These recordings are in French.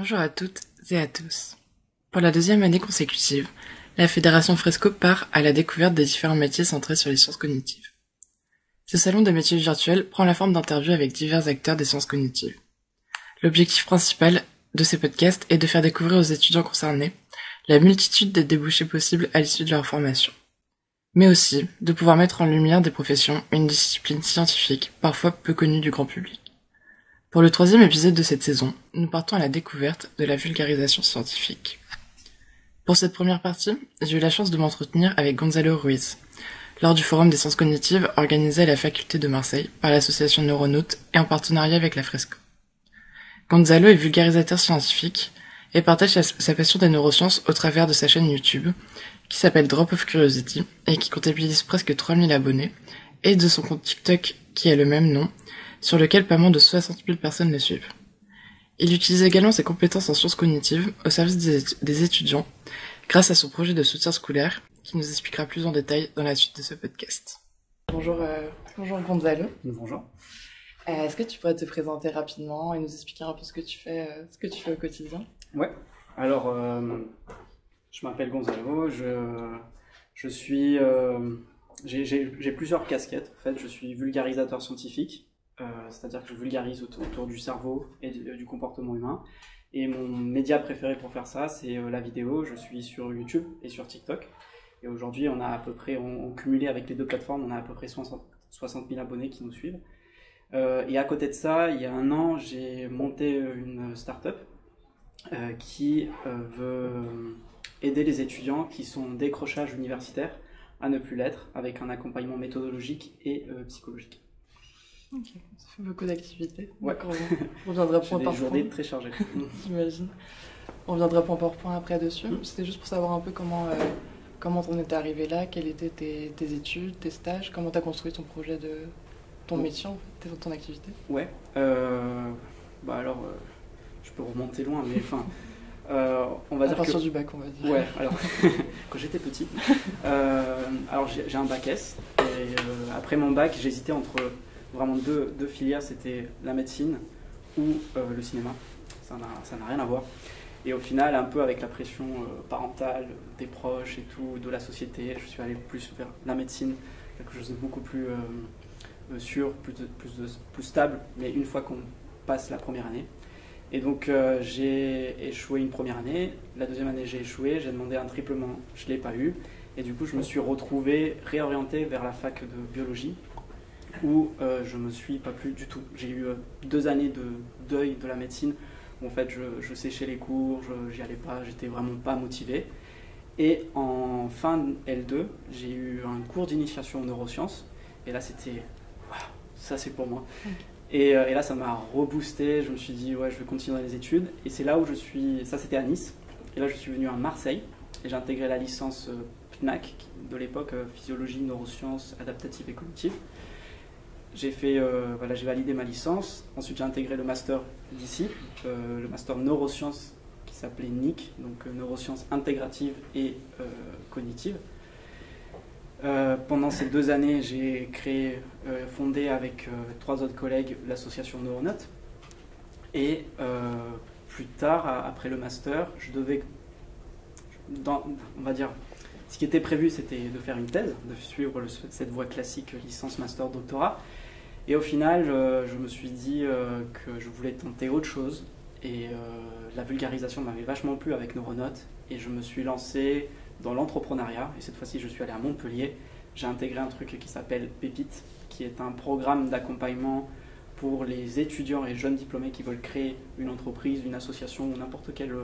Bonjour à toutes et à tous. Pour la deuxième année consécutive, la Fédération Fresco part à la découverte des différents métiers centrés sur les sciences cognitives. Ce salon des métiers virtuels prend la forme d'interviews avec divers acteurs des sciences cognitives. L'objectif principal de ces podcasts est de faire découvrir aux étudiants concernés la multitude des débouchés possibles à l'issue de leur formation, mais aussi de pouvoir mettre en lumière des professions, une discipline scientifique parfois peu connue du grand public. Pour le troisième épisode de cette saison, nous partons à la découverte de la vulgarisation scientifique. Pour cette première partie, j'ai eu la chance de m'entretenir avec Gonzalo Ruiz, lors du Forum des sciences cognitives organisé à la faculté de Marseille par l'association Neuronautes et en partenariat avec la Fresco. Gonzalo est vulgarisateur scientifique et partage sa passion des neurosciences au travers de sa chaîne YouTube, qui s'appelle Drop of Curiosity et qui comptabilise presque 3000 abonnés, et de son compte TikTok qui a le même nom, sur lequel pas moins de 60 000 personnes le suivent. Il utilise également ses compétences en sciences cognitives au service des étudiants, grâce à son projet de soutien scolaire, qui nous expliquera plus en détail dans la suite de ce podcast. Bonjour Gonzalo. Bonjour. Est-ce que tu pourrais te présenter rapidement et nous expliquer un peu ce que tu fais au quotidien? Ouais. Alors, je m'appelle Gonzalo. J'ai plusieurs casquettes. En fait, je suis vulgarisateur scientifique. C'est-à-dire que je vulgarise autour du cerveau et du comportement humain. Et mon média préféré pour faire ça, c'est la vidéo. Je suis sur YouTube et sur TikTok. Et aujourd'hui, on a à peu près, en cumulé avec les deux plateformes, on a à peu près 60 000 abonnés qui nous suivent. Et à côté de ça, il y a un an, j'ai monté une start-up qui veut aider les étudiants qui sont en décrochage universitaire à ne plus l'être, avec un accompagnement méthodologique et psychologique. Ok, ça fait beaucoup d'activités. Ouais. On reviendra point par point. Des journées très chargées. J'imagine. On reviendra point par point après dessus. C'était juste pour savoir un peu comment on était arrivé là, quelles étaient tes études, tes stages, comment tu as construit ton projet de ton métier, en fait, ton activité. Ouais. Alors, je peux remonter loin, mais enfin, on va dire à partir du bac, on va dire. Ouais. Alors, quand j'étais petit, alors j'ai un bac S. Et après mon bac, j'hésitais entre vraiment deux filières, c'était la médecine ou le cinéma. Ça n'a rien à voir. Et au final, un peu avec la pression parentale, des proches et tout, de la société, je suis allé plus vers la médecine, quelque chose de beaucoup plus sûr, plus stable, mais une fois qu'on passe la première année. Et donc j'ai échoué une première année, la deuxième année j'ai échoué, j'ai demandé un triplement, je ne l'ai pas eu. Et du coup, je me suis retrouvé réorienté vers la fac de biologie, où je me suis pas plu du tout. J'ai eu 2 années de deuil de la médecine, où en fait je séchais les cours, j'y allais pas, j'étais vraiment pas motivé. Et en fin L2, j'ai eu un cours d'initiation aux neurosciences, et là c'était, waouh, ça c'est pour moi. Okay. Et là ça m'a reboosté, je me suis dit ouais je vais continuer les études, et c'est là où je suis, ça c'était à Nice, et là je suis venu à Marseille, et j'ai intégré la licence PNAC de l'époque, physiologie, neurosciences, adaptatives et cognitives. J'ai validé ma licence, ensuite j'ai intégré le master d'ici, le master neurosciences qui s'appelait NIC, donc neurosciences intégratives et cognitives. Pendant ces 2 années, j'ai fondé avec 3 autres collègues l'association Neuronautes. Et plus tard, après le master, on va dire, ce qui était prévu, c'était de faire une thèse, de suivre cette voie classique, licence, master, doctorat. Et au final, je me suis dit que je voulais tenter autre chose. Et la vulgarisation m'avait vachement plu avec Neuronautes. Et je me suis lancé dans l'entrepreneuriat. Et cette fois-ci, je suis allé à Montpellier. J'ai intégré un truc qui s'appelle Pépite, qui est un programme d'accompagnement pour les étudiants et jeunes diplômés qui veulent créer une entreprise, une association ou n'importe quel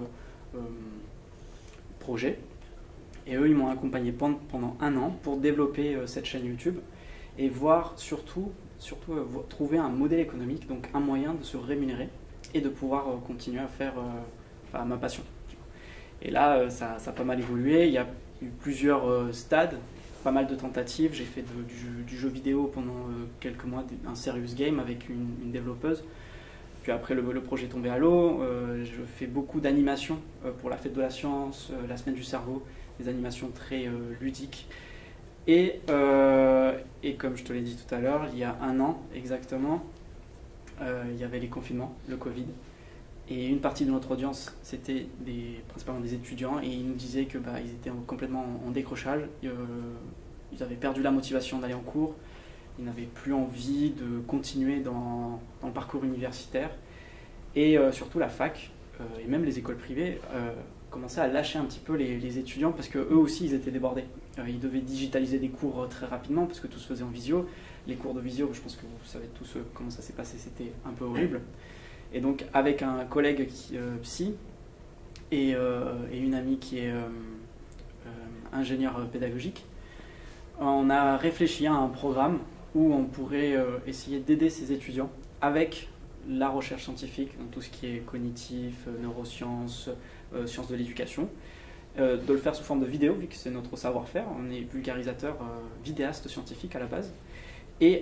projet. Et eux, ils m'ont accompagné pendant 1 an pour développer cette chaîne YouTube et voir surtout trouver un modèle économique, donc un moyen de se rémunérer et de pouvoir continuer à faire ma passion. Et là, ça a pas mal évolué. Il y a eu plusieurs stades, pas mal de tentatives. J'ai fait du jeu vidéo pendant quelques mois, un serious game avec une développeuse. Puis après, le projet est tombé à l'eau. Je fais beaucoup d'animations pour la fête de la science, la semaine du cerveau, des animations très ludiques. Et comme je te l'ai dit tout à l'heure, il y a 1 an exactement, il y avait les confinements, le Covid. Et une partie de notre audience, c'était principalement des étudiants, et ils nous disaient que ils étaient complètement en décrochage, ils avaient perdu la motivation d'aller en cours, ils n'avaient plus envie de continuer dans le parcours universitaire, et surtout la fac, et même les écoles privées, commençaient à lâcher un petit peu les étudiants, parce qu'eux aussi ils étaient débordés. Ils devaient digitaliser des cours très rapidement, parce que tout se faisait en visio. Les cours de visio, je pense que vous savez tous comment ça s'est passé, c'était un peu horrible. Et donc avec un collègue psy et une amie qui est ingénieure pédagogique, on a réfléchi à un programme où on pourrait essayer d'aider ces étudiants avec la recherche scientifique, dans tout ce qui est cognitif, neurosciences, sciences de l'éducation, de le faire sous forme de vidéo, vu que c'est notre savoir-faire. On est vulgarisateur, vidéaste scientifique à la base. Et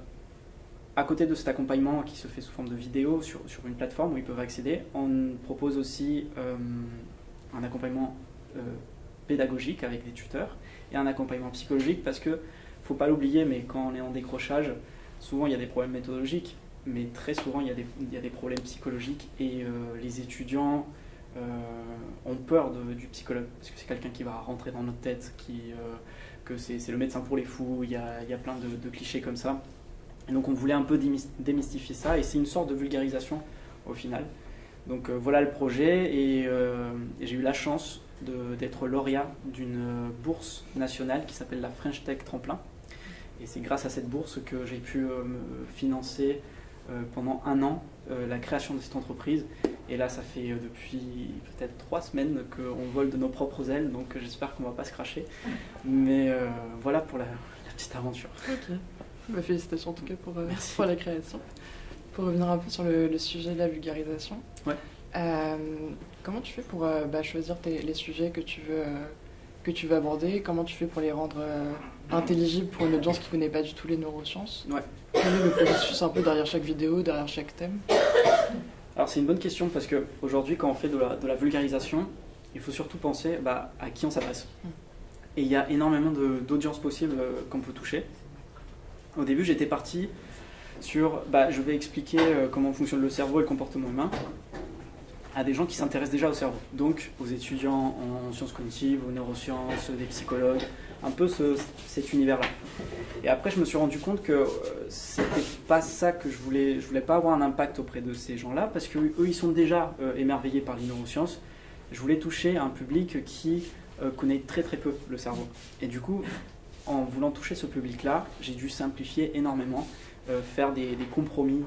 à côté de cet accompagnement qui se fait sous forme de vidéo sur une plateforme où ils peuvent accéder, on propose aussi un accompagnement pédagogique avec des tuteurs et un accompagnement psychologique, parce que, faut pas l'oublier, mais quand on est en décrochage, souvent il y a des problèmes méthodologiques, mais très souvent il y a des problèmes psychologiques, et les étudiants ont peur du psychologue, parce que c'est quelqu'un qui va rentrer dans notre tête, que c'est le médecin pour les fous, il y a plein de clichés comme ça. Et donc on voulait un peu démystifier ça, et c'est une sorte de vulgarisation au final. Donc voilà le projet, et j'ai eu la chance d'être lauréat d'une bourse nationale qui s'appelle la French Tech Tremplin. Et c'est grâce à cette bourse que j'ai pu me financer pendant 1 an la création de cette entreprise. Et là, ça fait depuis peut-être 3 semaines qu'on vole de nos propres ailes, donc j'espère qu'on ne va pas se cracher. Mais voilà pour la petite aventure. Ok. Félicitations en tout cas pour la création. Pour revenir un peu sur le sujet de la vulgarisation, ouais. Comment tu fais pour choisir les sujets que tu veux aborder? Comment tu fais pour les rendre intelligibles pour une audience qui ne connaît pas du tout les neurosciences? Ouais. Quel est le processus un peu derrière chaque vidéo, derrière chaque thème? Alors c'est une bonne question, parce qu'aujourd'hui quand on fait de la vulgarisation, il faut surtout penser à qui on s'adresse. Et il y a énormément d'audiences possibles qu'on peut toucher. Au début j'étais parti sur je vais expliquer comment fonctionne le cerveau et le comportement humain à des gens qui s'intéressent déjà au cerveau, donc aux étudiants en sciences cognitives, aux neurosciences, des psychologues, un peu cet univers-là. Et après je me suis rendu compte que c'était pas ça que je voulais pas avoir un impact auprès de ces gens-là, parce que eux ils sont déjà émerveillés par les neurosciences. Je voulais toucher un public qui connaît très très peu le cerveau. Et du coup, en voulant toucher ce public-là, j'ai dû simplifier énormément, faire des compromis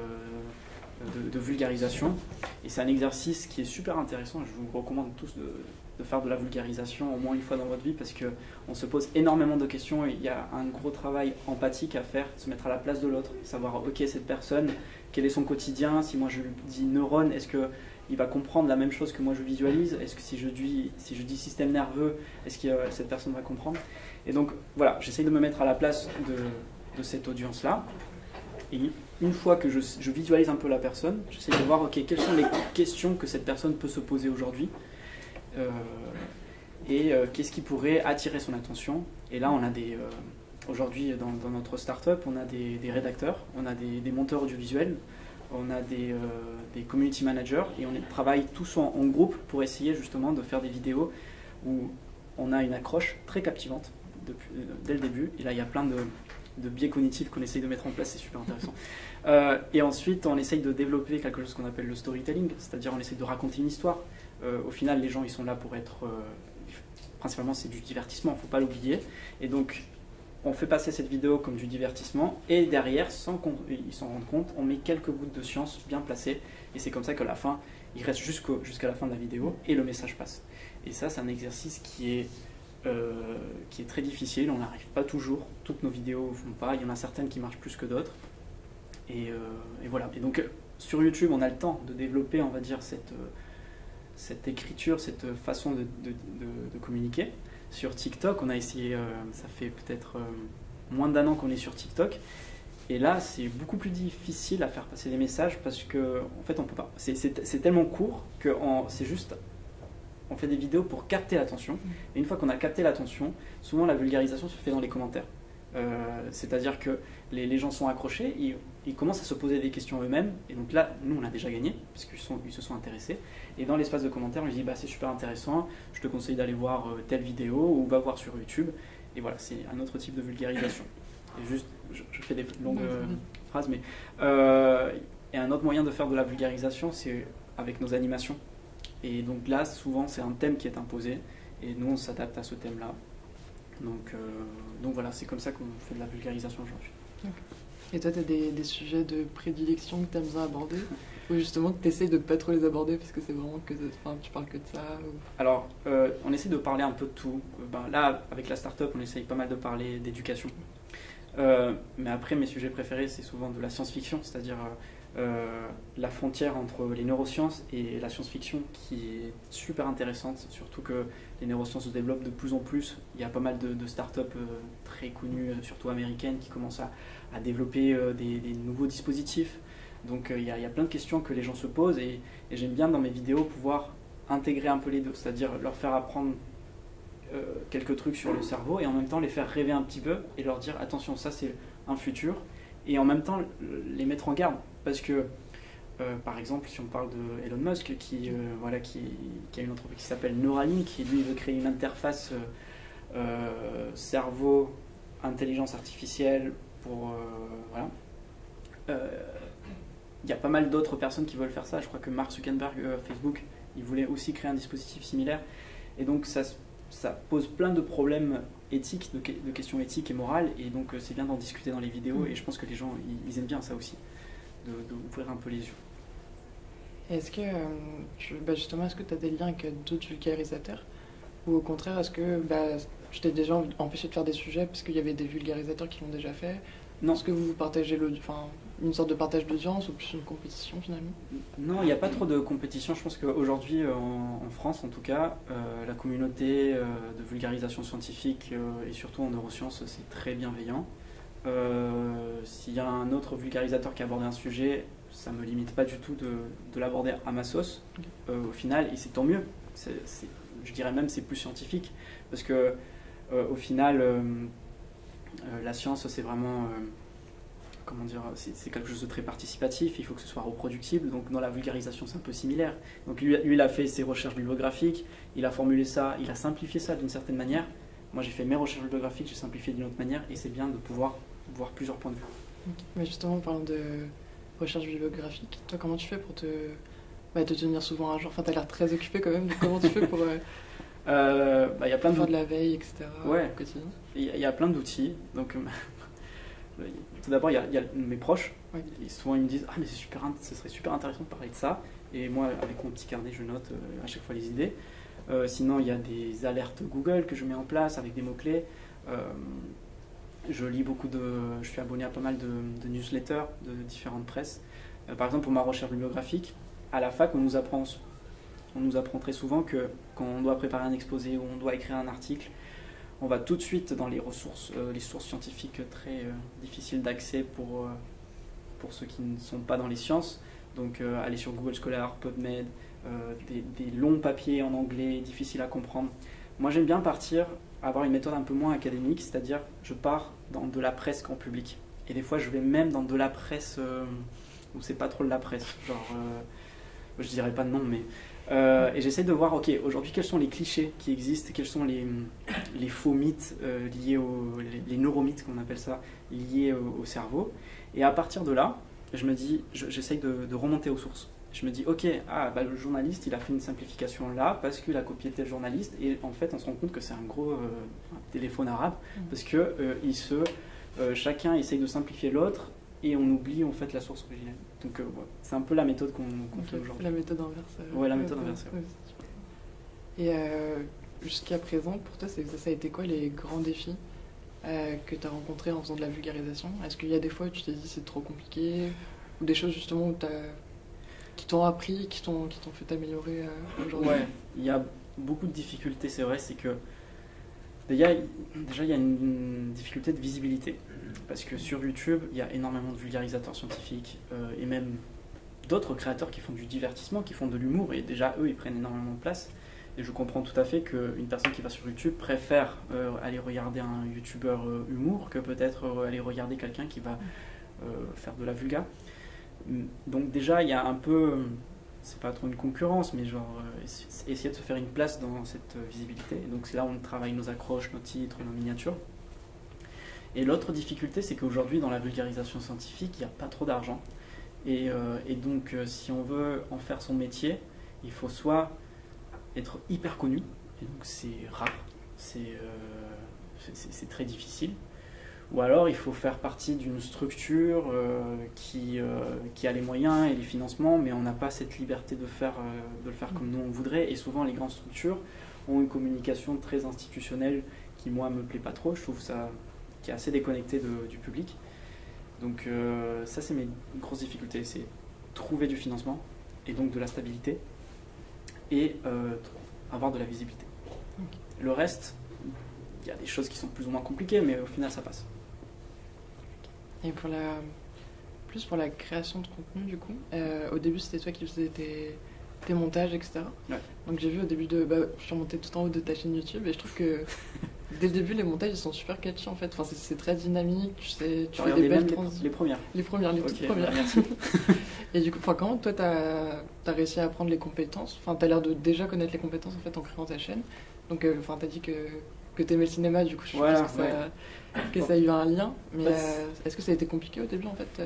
de vulgarisation. Et c'est un exercice qui est super intéressant. Je vous recommande tous de faire de la vulgarisation au moins une fois dans votre vie, parce qu'on se pose énormément de questions, et il y a un gros travail empathique à faire, se mettre à la place de l'autre, savoir ok, cette personne, quel est son quotidien, si moi je lui dis neurone, est-ce qu'il va comprendre la même chose que moi je visualise, est-ce que si je dis système nerveux, est-ce que cette personne va comprendre. Et donc voilà, j'essaye de me mettre à la place de cette audience-là. Et une fois que je visualise un peu la personne, j'essaie de voir ok, quelles sont les questions que cette personne peut se poser aujourd'hui, et qu'est-ce qui pourrait attirer son attention. Et là on a aujourd'hui dans notre start-up, on a des rédacteurs, on a des monteurs audiovisuels, on a des community managers, et on travaille tous en groupe pour essayer justement de faire des vidéos où on a une accroche très captivante dès le début. Et là il y a plein de biais cognitifs qu'on essaye de mettre en place, c'est super intéressant. Et ensuite, on essaye de développer quelque chose qu'on appelle le storytelling, c'est-à-dire on essaye de raconter une histoire. Au final, les gens, ils sont là pour être... principalement, c'est du divertissement, il ne faut pas l'oublier. Et donc, on fait passer cette vidéo comme du divertissement, et derrière, sans qu'ils s'en rendent compte, on met quelques gouttes de science bien placées, et c'est comme ça qu'à la fin, il reste jusqu'à la fin de la vidéo, et le message passe. Et ça, c'est un exercice qui est très difficile, on n'arrive pas toujours, toutes nos vidéos ne font pas, il y en a certaines qui marchent plus que d'autres, et voilà. Et donc sur YouTube on a le temps de développer, on va dire, cette écriture, cette façon de communiquer. Sur TikTok on a essayé, ça fait peut-être moins d'1 an qu'on est sur TikTok, et là c'est beaucoup plus difficile à faire passer des messages, parce que en fait on peut pas, c'est tellement court que c'est juste... On fait des vidéos pour capter l'attention, et une fois qu'on a capté l'attention, souvent la vulgarisation se fait dans les commentaires. C'est-à-dire que les gens sont accrochés, ils commencent à se poser des questions eux-mêmes, et donc là, nous, on a déjà gagné, parce qu'ils se sont intéressés. Et dans l'espace de commentaires, on lui dit bah, c'est super intéressant, je te conseille d'aller voir telle vidéo, ou va voir sur YouTube. Et voilà, c'est un autre type de vulgarisation. Et juste, je fais des longues phrases, mais et un autre moyen de faire de la vulgarisation, c'est avec nos animations. Et donc là, souvent, c'est un thème qui est imposé, et nous, on s'adapte à ce thème-là. Donc voilà, c'est comme ça qu'on fait de la vulgarisation aujourd'hui. Okay. Et toi, tu as des sujets de prédilection que tu aimes bien aborder, ou justement que tu essayes de ne pas trop les aborder parce que c'est vraiment que tu parles que de ça ou... Alors, on essaie de parler un peu de tout. Là, avec la start-up, on essaye pas mal de parler d'éducation. Mais après, mes sujets préférés, c'est souvent de la science-fiction, c'est-à-dire la frontière entre les neurosciences et la science-fiction qui est super intéressante, surtout que les neurosciences se développent de plus en plus. Il y a pas mal de start-up très connues, surtout américaines, qui commencent à développer des nouveaux dispositifs. Donc il y a plein de questions que les gens se posent et j'aime bien dans mes vidéos pouvoir intégrer un peu les deux, c'est-à-dire leur faire apprendre quelques trucs sur le cerveau et en même temps les faire rêver un petit peu et leur dire attention, ça c'est un futur, et en même temps les mettre en garde parce que par exemple si on parle de Elon Musk qui a une entreprise qui s'appelle Neuralink, qui lui veut créer une interface cerveau intelligence artificielle pour il y a pas mal d'autres personnes qui veulent faire ça. Je crois que Mark Zuckerberg, Facebook, il voulait aussi créer un dispositif similaire. Et donc ça pose plein de problèmes éthiques, de questions éthiques et morales. Et donc c'est bien d'en discuter dans les vidéos. Et je pense que les gens, ils aiment bien ça aussi, d'ouvrir un peu les yeux. Est-ce que, justement, est-ce que tu as des liens avec d'autres vulgarisateurs? Ou au contraire, est-ce que tu t'es déjà empêché de faire des sujets parce qu'il y avait des vulgarisateurs qui l'ont déjà fait? Non. Est-ce que vous partagez une sorte de partage d'audience ou plus une compétition finalement? Non, il n'y a pas trop de compétition. Je pense qu'aujourd'hui, en France en tout cas, la communauté de vulgarisation scientifique et surtout en neurosciences, c'est très bienveillant. S'il y a un autre vulgarisateur qui aborde un sujet, ça ne me limite pas du tout de l'aborder à ma sauce. Au final, et c'est tant mieux. Je dirais même c'est plus scientifique parce que au final, la science, c'est vraiment... comment dire, c'est quelque chose de très participatif, il faut que ce soit reproductible, donc dans la vulgarisation c'est un peu similaire. Donc lui il a fait ses recherches bibliographiques, il a formulé ça, il a simplifié ça d'une certaine manière. Moi j'ai fait mes recherches bibliographiques, j'ai simplifié d'une autre manière, et c'est bien de pouvoir voir plusieurs points de vue. Okay. Mais justement, en parlant de recherche bibliographique, toi comment tu fais pour te tenir souvent à jour? Enfin, tu as l'air très occupé quand même, donc comment tu fais pour y a plein faire de la veille, etc. Ouais, il y a plein d'outils, donc... Tout d'abord, il y a mes proches. Ouais. Et souvent, ils me disent « Ah, mais ce serait super intéressant de parler de ça. » Et moi, avec mon petit carnet, je note à chaque fois les idées. Sinon, il y a des alertes Google que je mets en place avec des mots-clés. Je lis je suis abonné à pas mal de newsletters de différentes presses. Par exemple, pour ma recherche bibliographique, à la fac, on nous apprend très souvent que quand on doit préparer un exposé ou on doit écrire un article, on va tout de suite dans les ressources, les sources scientifiques très difficiles d'accès pour ceux qui ne sont pas dans les sciences. Donc aller sur Google Scholar, PubMed, des longs papiers en anglais difficiles à comprendre. Moi j'aime bien avoir une méthode un peu moins académique, c'est-à-dire je pars dans de la presse grand public. Et des fois je vais même dans de la presse où c'est pas trop de la presse, genre je dirais pas de nom, mais... et j'essaie de voir, ok, aujourd'hui, quels sont les clichés qui existent, quels sont les faux mythes liés les neuromythes qu'on appelle ça, liés au cerveau. Et à partir de là, je me dis, j'essaie de remonter aux sources. Je me dis, ok, le journaliste, il a fait une simplification là parce qu'il a copié tel journaliste. Et en fait, on se rend compte que c'est un gros téléphone arabe parce que chacun essaye de simplifier l'autre. Et on oublie en fait la source originelle. Donc c'est un peu la méthode qu'on fait aujourd'hui. La méthode inverse. Ouais, la méthode inverse. Ouais. Et jusqu'à présent, pour toi, ça a été quoi les grands défis que tu as rencontrés en faisant de la vulgarisation? Est-ce qu'il y a des fois où tu t'es dit c'est trop compliqué, ou des choses justement qui t'ont appris, qui t'ont fait t'améliorer aujourd'hui? Ouais, il y a beaucoup de difficultés, c'est vrai. C'est que déjà il y a une difficulté de visibilité. Parce que sur YouTube, il y a énormément de vulgarisateurs scientifiques et même d'autres créateurs qui font du divertissement, qui font de l'humour, et déjà eux, ils prennent énormément de place. Et je comprends tout à fait qu'une personne qui va sur YouTube préfère aller regarder un YouTuber humour que peut-être aller regarder quelqu'un qui va faire de la vulga. Donc déjà, il y a un peu, c'est pas trop une concurrence, mais genre essayer de se faire une place dans cette visibilité. Et donc c'est là où on travaille nos accroches, nos titres, nos miniatures. Et l'autre difficulté, c'est qu'aujourd'hui, dans la vulgarisation scientifique, il n'y a pas trop d'argent. Et donc, si on veut en faire son métier, il faut soit être hyper connu, et donc c'est rare, c'est très difficile, ou alors il faut faire partie d'une structure qui a les moyens et les financements, mais on n'a pas cette liberté de le faire comme nous on voudrait. Et souvent, les grandes structures ont une communication très institutionnelle qui, moi, me plaît pas trop. Je trouve ça qui est assez déconnecté du public. Donc ça, c'est mes grosses difficultés, c'est trouver du financement et donc de la stabilité et avoir de la visibilité. Okay. Le reste, il y a des choses qui sont plus ou moins compliquées, mais au final, ça passe. Et pour la création de contenu, du coup, au début, c'était toi qui faisais tes montages, etc. Ouais. Donc j'ai vu au début je suis remontée tout en haut de ta chaîne YouTube et je trouve que dès le début, les montages, ils sont super catchy en fait. Enfin, c'est très dynamique, tu fais des belles transitions. Les premières. Les toutes premières. Merci. Et du coup, comment toi, t'as réussi à apprendre les compétences? Enfin, t'as l'air de déjà connaître les compétences en fait en créant ta chaîne. Donc, t'as dit que t'aimais le cinéma, du coup, je pense que ça a eu un lien. Mais est-ce que ça a été compliqué au début en fait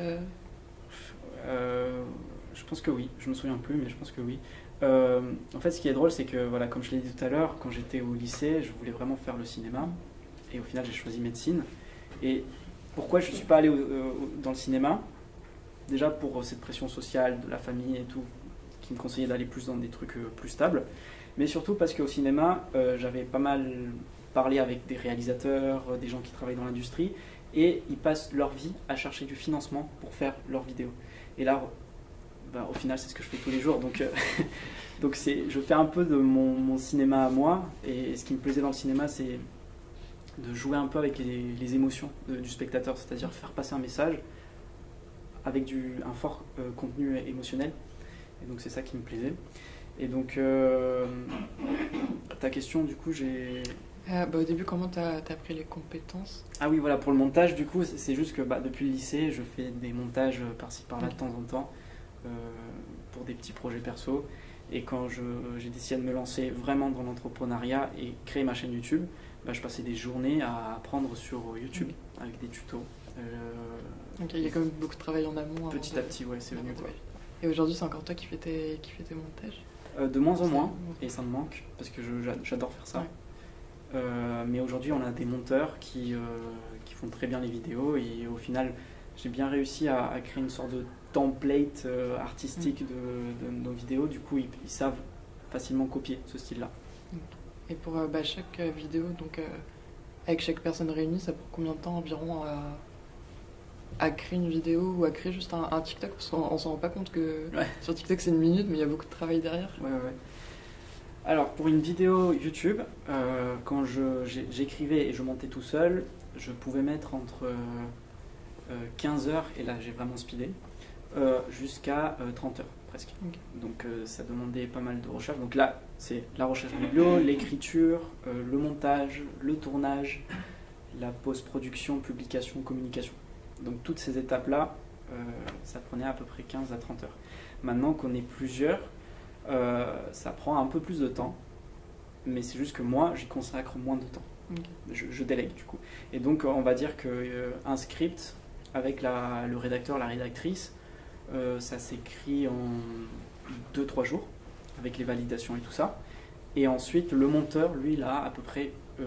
Je pense que oui. Je me souviens plus, mais je pense que oui. En fait, ce qui est drôle, c'est que, voilà, comme je l'ai dit tout à l'heure, quand j'étais au lycée, je voulais vraiment faire le cinéma. Et au final, j'ai choisi médecine. Et pourquoi je ne suis pas allé dans le cinéma? Déjà pour cette pression sociale de la famille et tout, qui me conseillait d'aller plus dans des trucs plus stables. Mais surtout parce qu'au cinéma, j'avais pas mal parlé avec des réalisateurs, des gens qui travaillent dans l'industrie. Et ils passent leur vie à chercher du financement pour faire leurs vidéos. Et là, au final, c'est ce que je fais tous les jours. Donc je fais un peu de mon cinéma à moi. Et ce qui me plaisait dans le cinéma, c'est de jouer un peu avec les émotions du spectateur. C'est-à-dire faire passer un message avec un fort contenu émotionnel. Et donc c'est ça qui me plaisait. Et donc, ta question, du coup, au début, comment t'as appris les compétences? Ah oui, voilà, pour le montage, du coup, c'est juste que depuis le lycée, je fais des montages par-ci par-là de temps en temps. Pour des petits projets perso, et quand j'ai décidé de me lancer vraiment dans l'entrepreneuriat et créer ma chaîne YouTube, je passais des journées à apprendre sur YouTube avec des tutos. Ok, il y a quand même beaucoup de travail en amont. Petit à petit, ouais, c'est venu quoi. Et aujourd'hui, c'est encore toi qui fais tes montages? De moins en moins, et ça me manque parce que j'adore faire ça. Ouais. Mais aujourd'hui, on a des monteurs qui font très bien les vidéos, et au final, j'ai bien réussi à créer une sorte de template artistique de nos vidéos. Du coup, ils savent facilement copier ce style-là. Et pour chaque vidéo, donc avec chaque personne réunie, ça prend combien de temps environ à créer une vidéo ou à créer juste un TikTok? Parce qu'on s'en rend pas compte que sur TikTok c'est 1 minute, mais il y a beaucoup de travail derrière. Ouais. Alors pour une vidéo YouTube, quand j'écrivais et je montais tout seul, je pouvais mettre entre 15 heures, et là j'ai vraiment speedé, jusqu'à 30 heures presque. Okay. Donc ça demandait pas mal de recherche. Donc là, c'est la recherche biblio, l'écriture, le montage, le tournage, la post-production, publication, communication. Donc toutes ces étapes-là, ça prenait à peu près 15 à 30 heures. Maintenant qu'on est plusieurs, ça prend un peu plus de temps, mais c'est juste que moi, j'y consacre moins de temps. Okay. Je délègue du coup. Et donc on va dire qu'un script avec le rédacteur, la rédactrice, ça s'écrit en 2-3 jours, avec les validations et tout ça. Et ensuite, le monteur, lui, il a à peu près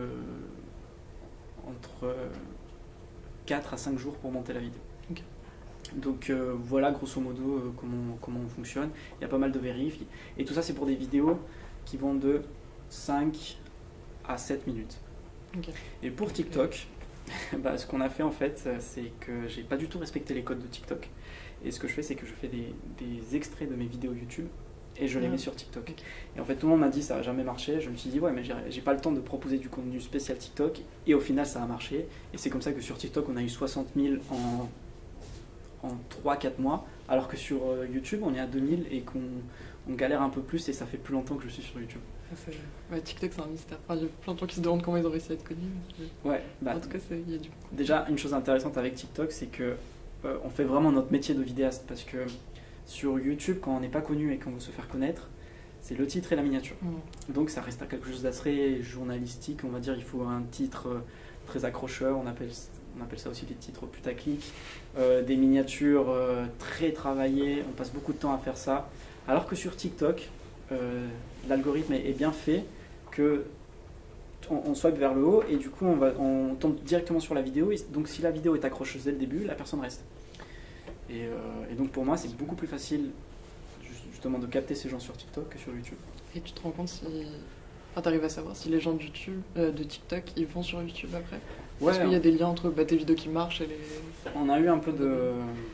entre 4 à 5 jours pour monter la vidéo. Okay. Donc voilà grosso modo comment on fonctionne. Il y a pas mal de vérifs. Et tout ça, c'est pour des vidéos qui vont de 5 à 7 minutes. Okay. Et pour TikTok, ce qu'on a fait en fait, c'est que j'ai pas du tout respecté les codes de TikTok. Et ce que je fais, c'est que je fais des extraits de mes vidéos YouTube et je les mets sur TikTok. Okay. Et en fait, tout le monde m'a dit ça va jamais marcher. Je me suis dit ouais, mais j'ai pas le temps de proposer du contenu spécial TikTok. Et au final, ça a marché. Et c'est comme ça que sur TikTok, on a eu 60 000 en 3-4 mois, alors que sur YouTube, on est à 2000 et qu'on galère un peu plus, et ça fait plus longtemps que je suis sur YouTube. Ouais, TikTok, c'est un mystère. Enfin, il y a plein de gens qui se demandent comment ils ont réussi à être connus. Ouais, En tout cas, il y a du... Déjà, une chose intéressante avec TikTok, c'est que on fait vraiment notre métier de vidéaste, parce que sur YouTube, quand on n'est pas connu et qu'on veut se faire connaître, c'est le titre et la miniature. Donc ça reste à quelque chose d'assez journalistique, on va dire. Il faut un titre très accrocheur, on appelle ça aussi des titres putaclic, des miniatures très travaillées, on passe beaucoup de temps à faire ça. Alors que sur TikTok, l'algorithme est bien fait, que on swipe vers le haut et du coup on tombe directement sur la vidéo. Et donc si la vidéo est accrocheuse dès le début, la personne reste. Et donc pour moi, c'est beaucoup plus facile justement de capter ces gens sur TikTok que sur YouTube. Et tu te rends compte si... Enfin, t'arrives à savoir si les gens de YouTube, de TikTok, ils vont sur YouTube après? Ouais, Est-ce qu'il y a des liens entre tes vidéos qui marchent et les... On a eu un peu de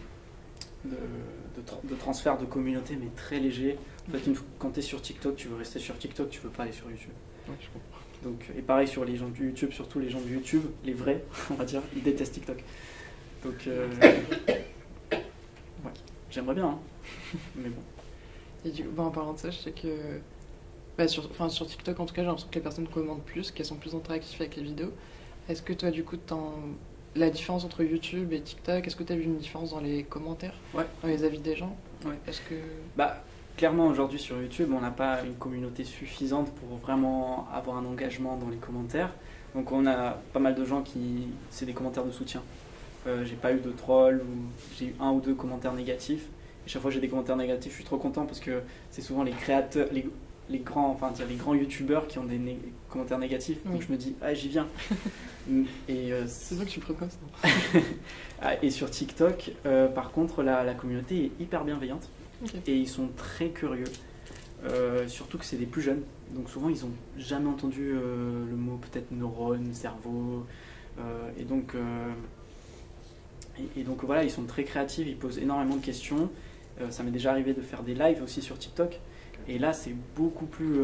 transfert de communauté, mais très léger. En fait, quand tu es sur TikTok, tu veux rester sur TikTok, tu veux pas aller sur YouTube. Ouais, je comprends. Donc, et pareil sur les gens de YouTube, surtout les gens de YouTube, les vrais, on va dire, ils détestent TikTok. Donc, ouais, j'aimerais bien, hein. Mais bon. Et du coup, en parlant de ça, je sais que sur TikTok, en tout cas, j'ai l'impression que les personnes commentent plus, qu'elles sont plus interactives avec les vidéos. Est-ce que toi, du coup, la différence entre YouTube et TikTok, est-ce que tu as vu une différence dans les commentaires, ouais, dans les avis des gens? Ouais. Est-ce que... Clairement, aujourd'hui sur YouTube, on n'a pas une communauté suffisante pour vraiment avoir un engagement dans les commentaires. Donc on a pas mal de gens c'est des commentaires de soutien. J'ai pas eu de troll, ou j'ai eu 1 ou 2 commentaires négatifs. Et chaque fois que j'ai des commentaires négatifs, je suis trop content parce que c'est souvent les créateurs, les grands youtubeurs qui ont des commentaires négatifs. Oui. Donc je me dis, ah, j'y viens. Et c'est ça que tu précoce. Et sur TikTok, par contre, la communauté est hyper bienveillante. Okay. Et ils sont très curieux. Surtout que c'est des plus jeunes. Donc souvent, ils n'ont jamais entendu le mot peut-être neurone, cerveau. Et donc voilà, ils sont très créatifs, ils posent énormément de questions. Ça m'est déjà arrivé de faire des lives aussi sur TikTok. Et là, c'est beaucoup plus...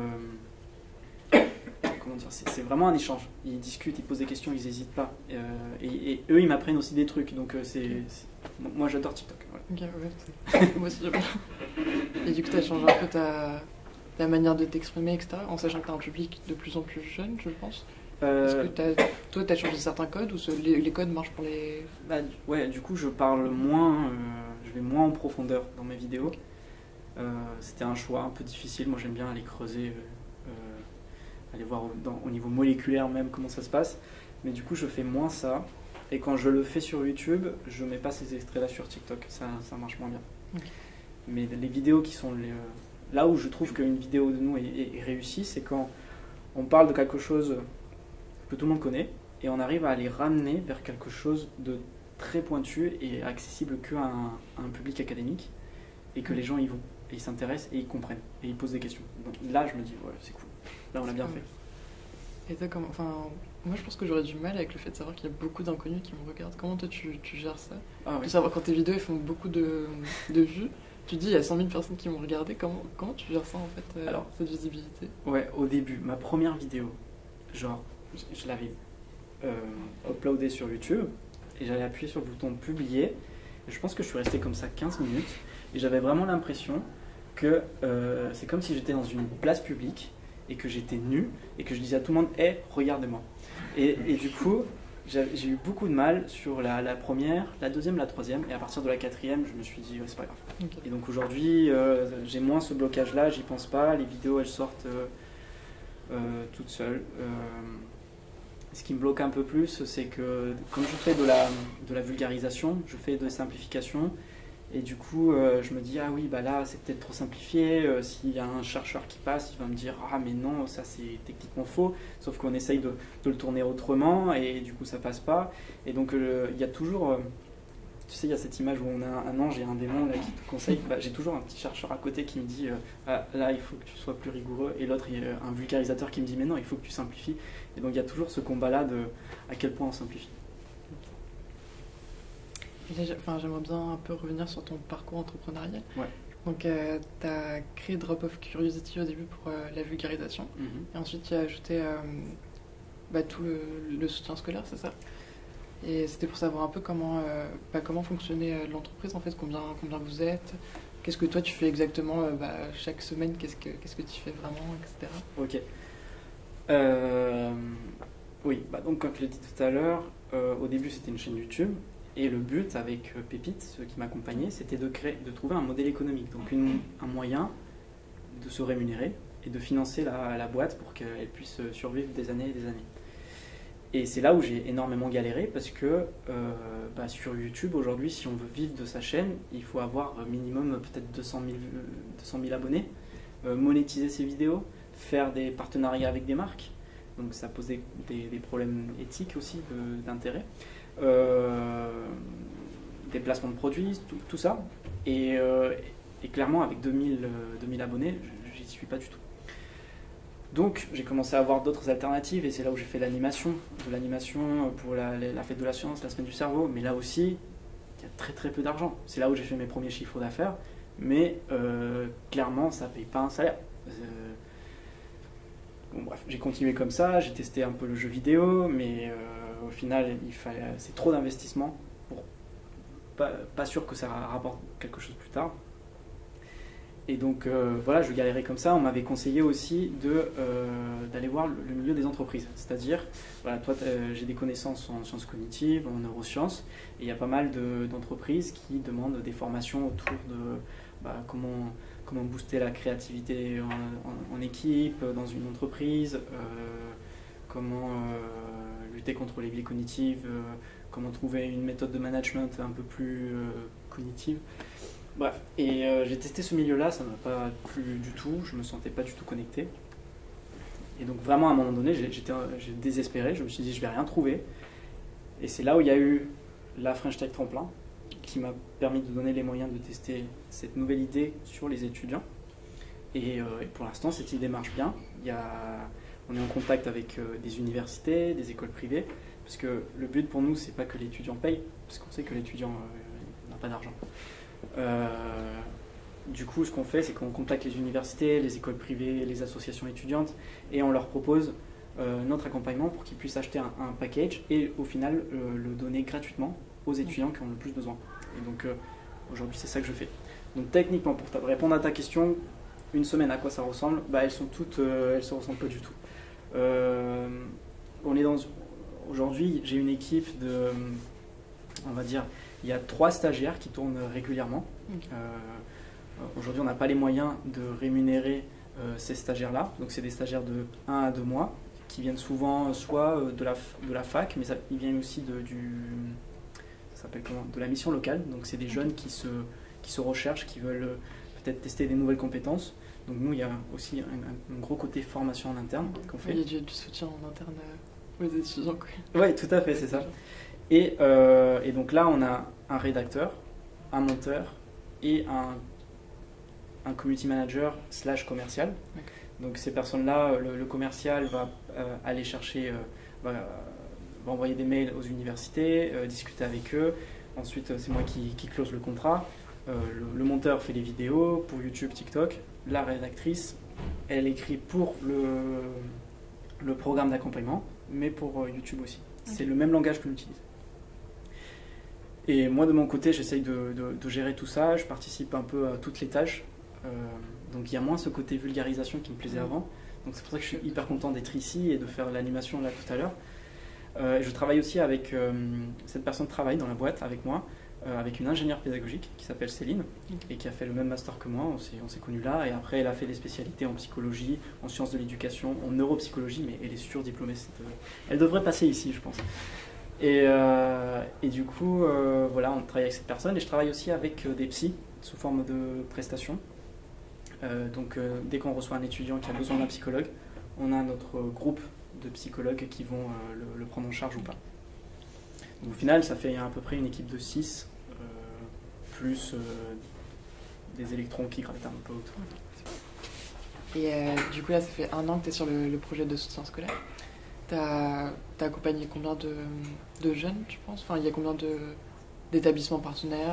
comment dire, c'est vraiment un échange. Ils discutent, ils posent des questions, ils n'hésitent pas. Et eux, ils m'apprennent aussi des trucs. Donc moi, j'adore TikTok. Voilà. Ok, ouais, moi aussi j'aime bien. Et du coup, tu as changé un peu ta manière de t'exprimer, etc. En sachant que tu as un public de plus en plus jeune, je pense. Est-ce que toi, tu as changé certains codes ou les codes marchent pour les... Ouais, du coup, je parle moins, je vais moins en profondeur dans mes vidéos. C'était un choix un peu difficile. Moi, j'aime bien aller creuser, aller voir au niveau moléculaire même comment ça se passe. Mais du coup, je fais moins ça. Et quand je le fais sur YouTube, je mets pas ces extraits-là sur TikTok. Ça marche moins bien. Okay. Mais les vidéos qui sont là où je trouve qu'une vidéo de nous est réussie, c'est quand on parle de quelque chose que tout le monde connaît et on arrive à les ramener vers quelque chose de très pointu et accessible qu'à un public académique et que les gens y vont et ils s'intéressent et ils comprennent et ils posent des questions. Donc là, je me dis, ouais, c'est cool. Là, on l'a bien fait. Et toi, moi, je pense que j'aurais du mal avec le fait de savoir qu'il y a beaucoup d'inconnus qui me regardent. Comment toi, tu gères ça? De savoir quand tes vidéos elles font beaucoup de vues, tu dis il y a 100 000 personnes qui m'ont regardé. Comment tu gères ça, en fait, cette visibilité? Ouais, au début, ma première vidéo, genre, je l'avais uploadée sur YouTube et j'allais appuyer sur le bouton publier. Et je pense que je suis resté comme ça 15 minutes et j'avais vraiment l'impression que c'est comme si j'étais dans une place publique et que j'étais nu et que je disais à tout le monde « Hey, regardez-moi ». Et du coup, j'ai eu beaucoup de mal sur la première, la deuxième, la troisième, et à partir de la quatrième, je me suis dit ouais, c'est pas grave. Okay. Et donc aujourd'hui, j'ai moins ce blocage-là, j'y pense pas, les vidéos elles sortent toutes seules. Ce qui me bloque un peu plus, c'est que comme je fais de la vulgarisation, je fais de simplification, et du coup, je me dis, ah oui, bah là, c'est peut-être trop simplifié. S'il y a un chercheur qui passe, il va me dire, ah mais non, ça c'est techniquement faux. Sauf qu'on essaye de le tourner autrement, et du coup, ça passe pas. Et donc, il y a toujours, tu sais, il y a cette image où on a un ange et un démon là, qui te conseille. Bah, j'ai toujours un petit chercheur à côté qui me dit, ah, là, il faut que tu sois plus rigoureux. Et l'autre, il y a un vulgarisateur qui me dit, mais non, il faut que tu simplifies. Et donc, il y a toujours ce combat-là de à quel point on simplifie. J'aimerais bien un peu revenir sur ton parcours entrepreneurial. Ouais. Donc, tu as créé Drop of Curiosity au début pour la vulgarisation. Et ensuite, tu as ajouté tout le soutien scolaire, c'est ça? Et c'était pour savoir un peu comment fonctionnait l'entreprise, en fait, combien vous êtes, Qu'est-ce que toi tu fais exactement chaque semaine, qu'est-ce que tu fais vraiment, etc. Ok. Oui, donc comme je l'ai dit tout à l'heure, au début c'était une chaîne YouTube. Et le but avec Pépite, ceux qui m'accompagnaient, c'était de trouver un modèle économique, donc un moyen de se rémunérer et de financer la boîte pour qu'elle puisse survivre des années et des années. Et c'est là où j'ai énormément galéré parce que sur YouTube aujourd'hui, si on veut vivre de sa chaîne, il faut avoir minimum peut-être 200 000 abonnés, monétiser ses vidéos, faire des partenariats avec des marques, donc ça pose des problèmes éthiques aussi, d'intérêt. Des placements de produits, tout ça. Et clairement, avec 2000 abonnés, j'y suis pas du tout. Donc, j'ai commencé à avoir d'autres alternatives et c'est là où j'ai fait de l'animation pour la fête de la science, la semaine du cerveau. Mais là aussi, il y a très très peu d'argent. C'est là où j'ai fait mes premiers chiffres d'affaires. Mais clairement, ça ne paye pas un salaire. Bon, bref, j'ai continué comme ça, j'ai testé un peu le jeu vidéo, mais au final, c'est trop d'investissement pour pas sûr que ça rapporte quelque chose plus tard. Et donc voilà, je galérais comme ça. On m'avait conseillé aussi d'aller voir le milieu des entreprises. C'est-à-dire, voilà, toi, j'ai des connaissances en sciences cognitives, en neurosciences, et il y a pas mal d'entreprises qui demandent des formations autour de comment booster la créativité en équipe, dans une entreprise, comment lutter contre les biais cognitifs, comment trouver une méthode de management un peu plus cognitive. Bref, et j'ai testé ce milieu-là, ça ne m'a pas plu du tout, je me sentais pas du tout connecté. Et donc vraiment à un moment donné, j'ai désespéré, je me suis dit je vais rien trouver. Et c'est là où il y a eu la French Tech Tremplin, qui m'a permis de donner les moyens de tester cette nouvelle idée sur les étudiants. Et pour l'instant, cette idée marche bien. On est en contact avec des universités, des écoles privées, parce que le but pour nous, c'est pas que l'étudiant paye, parce qu'on sait que l'étudiant n'a pas d'argent. Du coup, ce qu'on fait, c'est qu'on contacte les universités, les écoles privées, les associations étudiantes, et on leur propose notre accompagnement pour qu'ils puissent acheter un package et au final le donner gratuitement aux étudiants qui ont le plus besoin. Et donc aujourd'hui, c'est ça que je fais. Donc techniquement, pour répondre à ta question, une semaine à quoi ça ressemble, elles sont toutes, elles se ressemblent pas du tout. Aujourd'hui, j'ai une équipe de, on va dire, il y a 3 stagiaires qui tournent régulièrement. Aujourd'hui, on n'a pas les moyens de rémunérer ces stagiaires-là. Donc, c'est des stagiaires de 1 à 2 mois qui viennent souvent soit de la fac, mais ils viennent aussi ça s'appelle comment, de la mission locale. Donc, c'est des jeunes qui se recherchent, qui veulent peut-être tester des nouvelles compétences. Donc, nous, il y a aussi un gros côté formation en interne qu'on fait. Il y a du soutien en interne aux étudiants. Oui, tout à fait, c'est ça. Et donc là, on a un rédacteur, un monteur et un community manager / commercial. Okay. Donc ces personnes-là, le commercial va aller chercher, va envoyer des mails aux universités, discuter avec eux. Ensuite, c'est moi qui close le contrat. Le monteur fait les vidéos pour YouTube, TikTok. La rédactrice, elle écrit pour le programme d'accompagnement, mais pour YouTube aussi. Okay. C'est le même langage que l'on utilise. Et moi, de mon côté, j'essaye de gérer tout ça. Je participe un peu à toutes les tâches. Donc il y a moins ce côté vulgarisation qui me plaisait avant. Donc c'est pour ça que je suis hyper content d'être ici et de faire l'animation là tout à l'heure. Je travaille aussi avec cette personne travaille dans la boîte avec moi, avec une ingénieure pédagogique qui s'appelle Céline et qui a fait le même master que moi. On s'est connus là et après elle a fait des spécialités en psychologie, en sciences de l'éducation, en neuropsychologie, mais elle est surdiplômée. Elle devrait passer ici, je pense. Et du coup, voilà, on travaille avec cette personne et je travaille aussi avec des psys sous forme de prestations. Donc dès qu'on reçoit un étudiant qui a besoin d'un psychologue, on a notre groupe de psychologues qui vont le prendre en charge ou pas. Donc, au final, ça fait à peu près une équipe de 6, plus des électrons qui gravitent un peu autour. Et du coup là, ça fait 1 an que tu es sur le projet de soutien scolaire. T'as accompagné combien de jeunes, tu penses? Enfin, il y a combien d'établissements partenaires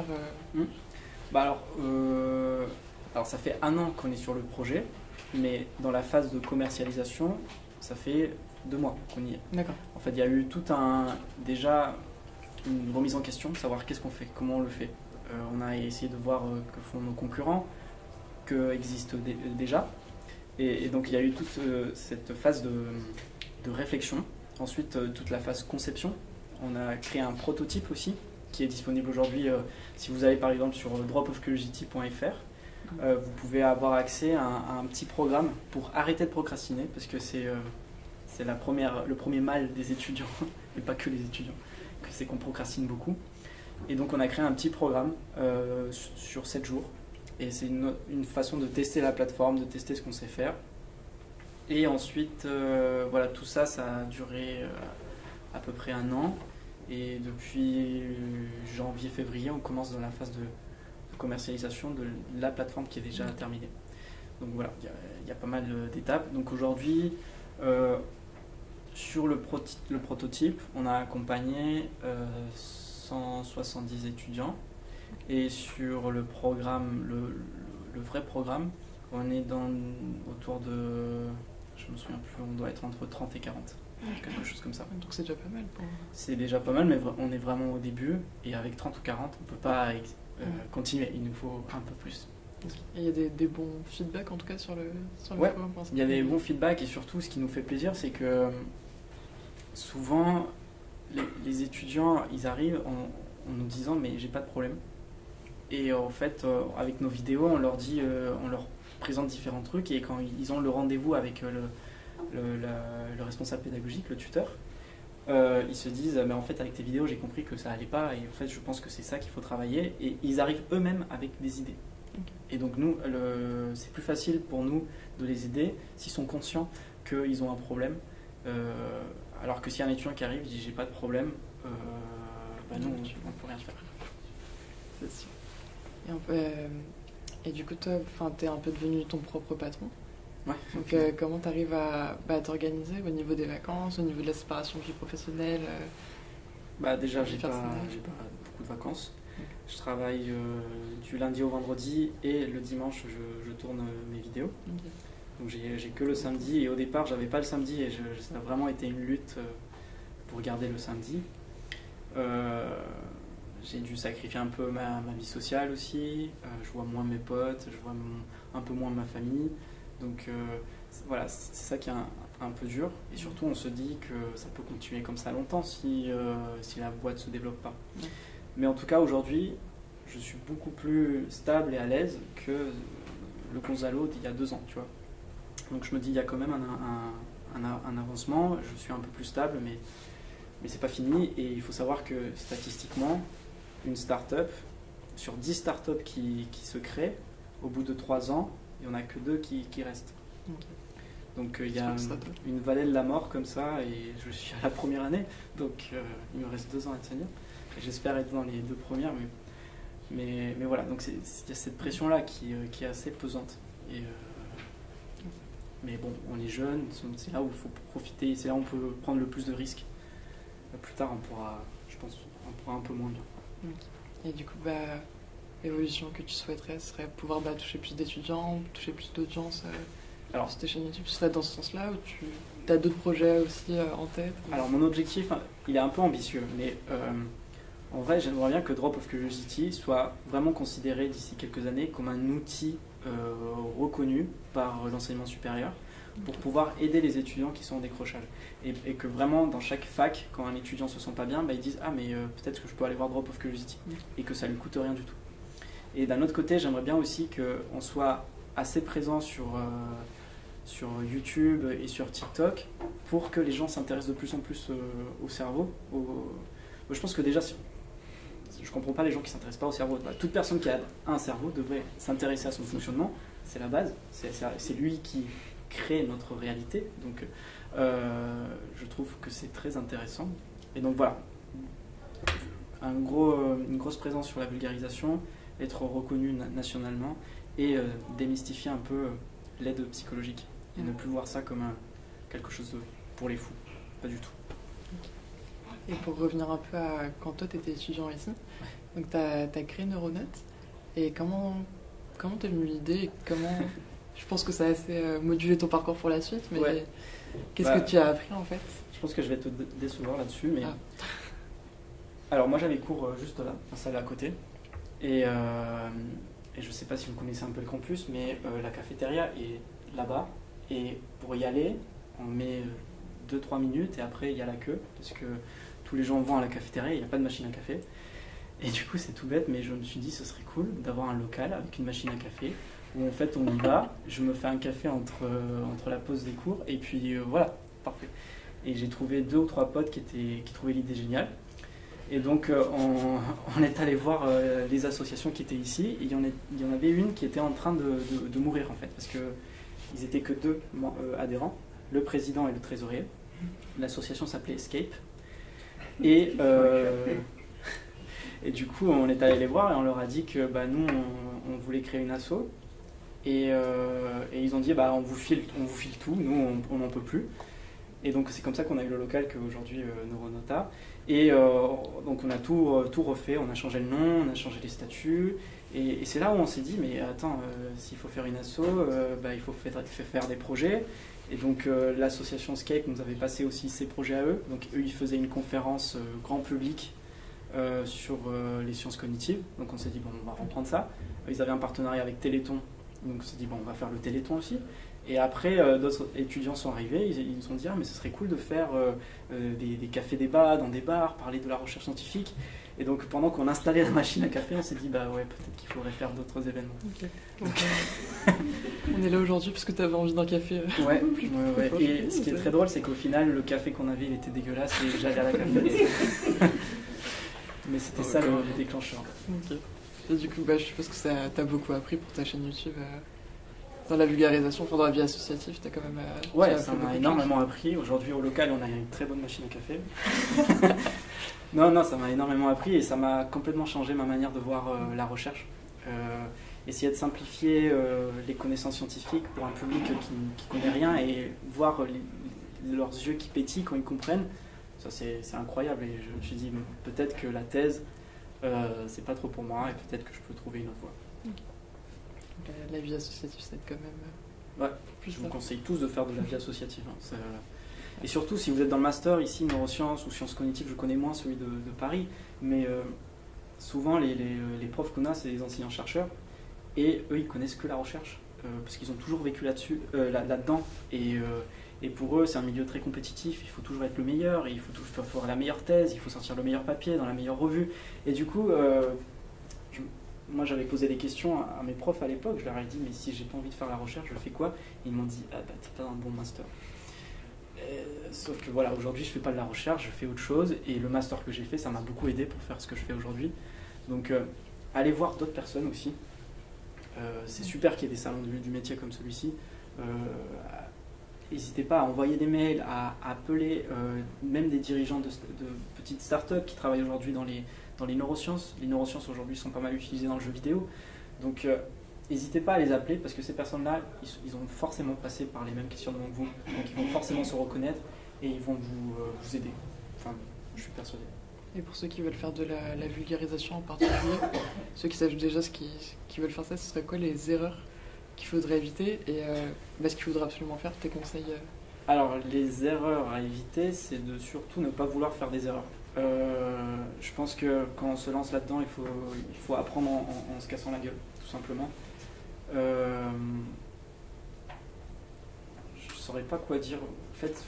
Alors ça fait 1 an qu'on est sur le projet, mais dans la phase de commercialisation, ça fait 2 mois qu'on y est. D'accord. En fait, il y a eu déjà une remise en question, savoir qu'est-ce qu'on fait, comment on le fait, On a essayé de voir que font nos concurrents, que existent déjà. Et donc il y a eu toute cette phase de réflexion. Ensuite, toute la phase conception. On a créé un prototype aussi, qui est disponible aujourd'hui. Si vous allez par exemple sur dropofcuriosity.fr, vous pouvez avoir accès à un petit programme pour arrêter de procrastiner, parce que c'est le premier mal des étudiants, et pas que les étudiants, que c'est qu'on procrastine beaucoup. Et donc on a créé un petit programme sur 7 jours. Et c'est une façon de tester la plateforme, de tester ce qu'on sait faire. Et ensuite, voilà, tout ça, ça a duré à peu près 1 an. Et depuis janvier-février, on commence dans la phase de commercialisation de la plateforme qui est déjà terminée. Donc voilà, il y a pas mal d'étapes. Donc aujourd'hui, sur le prototype, on a accompagné 170 étudiants. Et sur le programme, le vrai programme, on est autour de, je me souviens plus, on doit être entre 30 et 40. Quelque chose comme ça. Donc c'est déjà pas mal. C'est déjà pas mal, mais on est vraiment au début. Et avec 30 ou 40, on ne peut pas continuer. Il nous faut un peu plus. Et il y a des bons feedbacks en tout cas sur le ouais, programme. Il y a des bons feedbacks et surtout ce qui nous fait plaisir, c'est que souvent les étudiants, ils arrivent en nous disant mais j'ai pas de problème. Et en fait, avec nos vidéos, on leur présente différents trucs et quand ils ont le rendez-vous avec le responsable pédagogique, le tuteur, ils se disent mais en fait avec tes vidéos j'ai compris que ça allait pas et en fait je pense que c'est ça qu'il faut travailler et ils arrivent eux-mêmes avec des idées. Okay. Et donc nous, c'est plus facile pour nous de les aider s'ils sont conscients qu'ils ont un problème. Alors que si un étudiant qui arrive dit j'ai pas de problème, nous on peut rien faire. C'est sûr. Et du coup, toi, t'es un peu devenu ton propre patron. Ouais. Donc, comment t'arrives à t'organiser au niveau des vacances, au niveau de la séparation vie professionnelle Déjà, j'ai pas beaucoup de vacances. Okay. Je travaille du lundi au vendredi et le dimanche, je tourne mes vidéos. Okay. Donc, j'ai que le samedi. Et au départ, j'avais pas le samedi et ça a vraiment été une lutte pour garder le samedi. J'ai dû sacrifier un peu ma vie sociale aussi, je vois moins mes potes, je vois un peu moins ma famille. Donc voilà, c'est ça qui est un peu dur. Et surtout, on se dit que ça peut continuer comme ça longtemps si la boîte ne se développe pas. Ouais. Mais en tout cas, aujourd'hui, je suis beaucoup plus stable et à l'aise que le Gonzalo d'il y a 2 ans, tu vois. Donc je me dis, il y a quand même un avancement, je suis un peu plus stable, mais c'est pas fini. Et il faut savoir que statistiquement, une start-up, sur 10 start-up qui se créent, au bout de 3 ans, il n'y en a que 2 qui restent. Okay. Donc il y a une vallée de la mort comme ça, et je suis à la première année, donc il me reste 2 ans à tenir. J'espère être dans les 2 premières, mais voilà, donc il y a cette pression-là qui est assez pesante. Mais bon, on est jeunes, c'est là où il faut profiter, c'est là où on peut prendre le plus de risques. Plus tard, je pense, on pourra un peu moins bien. Et du coup, l'évolution que tu souhaiterais serait pouvoir toucher plus d'étudiants, toucher plus d'audience sur tes chaînes YouTube. Ce serait dans ce sens-là ou tu as d'autres projets aussi en tête? Alors mon objectif, il est un peu ambitieux, mais en vrai, j'aimerais bien que Drop of Curiosity soit vraiment considéré d'ici quelques années comme un outil reconnu par l'enseignement supérieur pour pouvoir aider les étudiants qui sont en décrochage. Et que vraiment, dans chaque fac, quand un étudiant se sent pas bien, ils disent « Ah, mais peut-être que je peux aller voir Drop of Curiosity. » Et que ça lui coûte rien du tout. Et d'un autre côté, j'aimerais bien aussi qu'on soit assez présent sur YouTube et sur TikTok pour que les gens s'intéressent de plus en plus au cerveau. Je pense que déjà, je comprends pas les gens qui s'intéressent pas au cerveau. Toute personne qui a un cerveau devrait s'intéresser à son fonctionnement. C'est la base. C'est lui qui crée notre réalité. Donc, je trouve que c'est très intéressant. Et donc voilà, une grosse présence sur la vulgarisation, être reconnu nationalement et démystifier un peu l'aide psychologique et ne plus voir ça comme quelque chose pour les fous. Pas du tout. Et pour revenir un peu à quand toi tu étais étudiant ici, donc tu as créé Neuronote. Et comment t'es venue l'idée et comment... Je pense que ça a assez modulé ton parcours pour la suite, mais qu'est-ce que tu as appris en fait? Je pense que je vais te décevoir là-dessus, mais... Alors moi j'avais cours juste là, installé à côté, Et je ne sais pas si vous connaissez un peu le campus, mais la cafétéria est là-bas. Et pour y aller, on met 2-3 minutes et après il y a la queue, parce que tous les gens vont à la cafétéria, il n'y a pas de machine à café. Et du coup c'est tout bête, mais je me suis dit ce serait cool d'avoir un local avec une machine à café, où en fait on y va, je me fais un café entre la pause des cours, et puis voilà, parfait. Et j'ai trouvé 2 ou 3 potes qui trouvaient l'idée géniale. Et donc on est allé voir les associations qui étaient ici, et il y en avait une qui était en train de mourir en fait, parce qu'ils étaient que 2 adhérents, le président et le trésorier. L'association s'appelait Escape. Et du coup on est allé les voir et on leur a dit que nous on voulait créer une asso. Et ils ont dit on vous file tout, nous on n'en peut plus. Et donc c'est comme ça qu'on a eu le local qu'aujourd'hui Neuronota. Et donc on a tout refait, on a changé le nom, on a changé les statuts. Et c'est là où on s'est dit, mais attends, s'il faut faire une asso, il faut faire des projets. Et donc l'association Scape nous avait passé aussi ses projets à eux. Donc eux, ils faisaient une conférence grand public sur les sciences cognitives. Donc on s'est dit, on va reprendre ça. Ils avaient un partenariat avec Téléthon. Donc on s'est dit, on va faire le Téléthon aussi. Et après, d'autres étudiants sont arrivés, ils nous ont dit mais ce serait cool de faire des cafés-débats dans des bars, parler de la recherche scientifique. Et donc pendant qu'on installait la machine à café, on s'est dit peut-être qu'il faudrait faire d'autres événements. Okay. On est là aujourd'hui parce que tu avais envie d'un café. Ouais. Et ce qui est très drôle, c'est qu'au final, le café qu'on avait, il était dégueulasse et j'allais à la café. Mais c'était ça le déclencheur. Okay. Et du coup, je suppose que ça t'a beaucoup appris pour ta chaîne YouTube. Dans la vulgarisation, dans la vie associative, t'as quand même... Ouais, ça m'a énormément appris. Aujourd'hui, au local, on a une très bonne machine à café. Non, ça m'a énormément appris et ça m'a complètement changé ma manière de voir la recherche. Essayer de simplifier les connaissances scientifiques pour un public qui connaît rien et voir leurs yeux qui pétillent quand ils comprennent, ça c'est incroyable. Et je me suis dit, peut-être que la thèse, c'est pas trop pour moi et peut-être que je peux trouver une autre voie. Okay. La vie associative, c'est quand même... Ouais, je vous conseille tous de faire de la vie associative. Et surtout, si vous êtes dans le master, ici, neurosciences ou sciences cognitives, je connais moins celui de Paris, mais souvent, les profs qu'on a, c'est les enseignants-chercheurs, et eux, ils connaissent que la recherche, parce qu'ils ont toujours vécu là-dedans, et pour eux, c'est un milieu très compétitif, il faut toujours être le meilleur, et il faut faire la meilleure thèse, il faut sortir le meilleur papier dans la meilleure revue, et du coup... moi j'avais posé des questions à mes profs à l'époque, je leur ai dit mais si j'ai pas envie de faire la recherche, je fais quoi? Et ils m'ont dit t'es pas un bon master. Sauf que voilà, aujourd'hui je fais pas de la recherche, je fais autre chose et le master que j'ai fait ça m'a beaucoup aidé pour faire ce que je fais aujourd'hui. Donc allez voir d'autres personnes aussi. C'est super qu'il y ait des salons du métier comme celui-ci. N'hésitez pas à envoyer des mails, à appeler même des dirigeants de petites startups qui travaillent aujourd'hui dans les neurosciences. Les neurosciences aujourd'hui sont pas mal utilisées dans le jeu vidéo. Donc n'hésitez pas à les appeler parce que ces personnes-là, ils ont forcément passé par les mêmes questionnements que vous. Donc ils vont forcément se reconnaître et ils vont vous aider. Enfin, je suis persuadé. Et pour ceux qui veulent faire de la vulgarisation en particulier, ceux qui savent déjà qui veulent faire ça, ce serait quoi les erreurs qu'il faudrait éviter et ce qu'il faudrait absolument faire, tes conseils Alors les erreurs à éviter, c'est de surtout ne pas vouloir faire des erreurs. Je pense que quand on se lance là-dedans, il faut apprendre en se cassant la gueule, tout simplement. Je saurais pas quoi dire. En fait,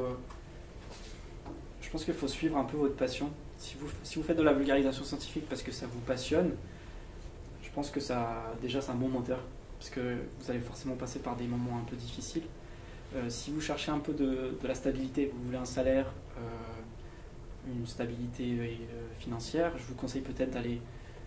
je pense qu'il faut suivre un peu votre passion. Si vous faites de la vulgarisation scientifique parce que ça vous passionne, je pense que déjà c'est un bon moteur, parce que vous allez forcément passer par des moments un peu difficiles. Si vous cherchez un peu de la stabilité, vous voulez un salaire, une stabilité financière, je vous conseille peut-être d'aller